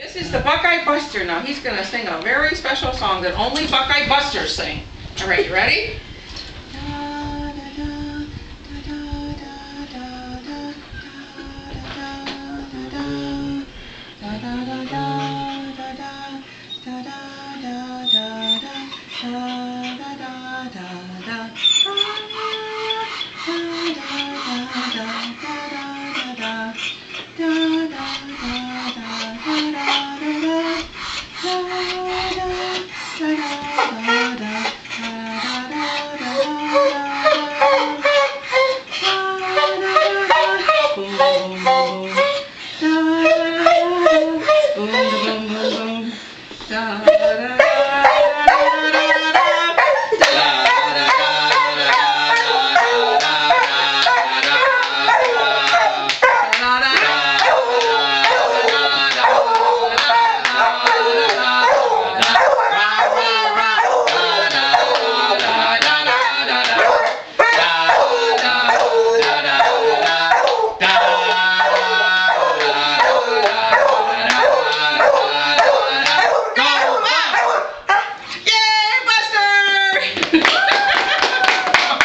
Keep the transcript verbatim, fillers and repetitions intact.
This is the Buckeye Buster. Now he's going to sing a very special song that only Buckeye Busters sing. All right, you ready?